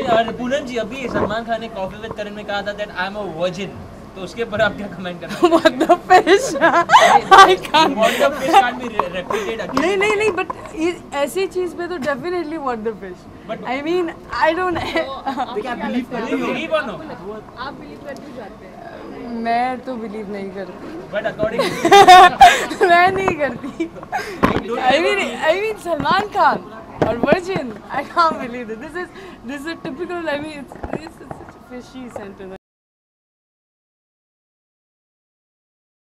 और पूनम जी, अभी सलमान खान ने कॉफी विद करण में कहा था that I am a virgin, तो उसके ऊपर आप क्या कमेंट करना हैं? What the fish? I can't. What the fish can't be repeated again. नहीं but ऐसी चीज पे तो definitely what the fish. But I mean I don't. क्या बिलीव करते हो? बिलीव और नो? आप बिलीव करते जाते हैं? मैं तो बिलीव नहीं करती. बट अकॉर्डिंग मैं नहीं करती. I mean Salman Khan or virgin. I can't believe it. This is a typical. I mean it's such a fishy sentence.